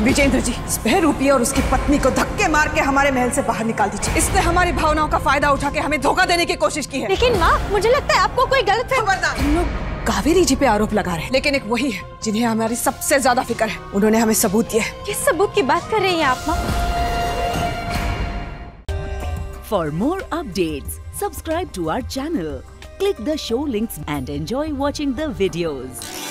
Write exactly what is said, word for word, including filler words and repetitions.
विजेंद्र जी, इस बहरूपी और उसकी पत्नी को धक्के मार के हमारे महल से बाहर निकाल दीजिए। इसने हमारी भावनाओं का फायदा उठा के हमें धोखा देने की कोशिश की है। लेकिन माँ, मुझे लगता है आपको कोई गलत खबरदार। तुम लोग कावेरी जी पे आरोप लगा रहे हैं, लेकिन एक वही है जिन्हें हमारी सबसे ज्यादा फिक्र है। उन्होंने हमें सबूत दिया है। किस सबूत की बात कर रही हैं आप माँ? For more updates, subscribe to our channel, click the show links and enjoy watching the videos.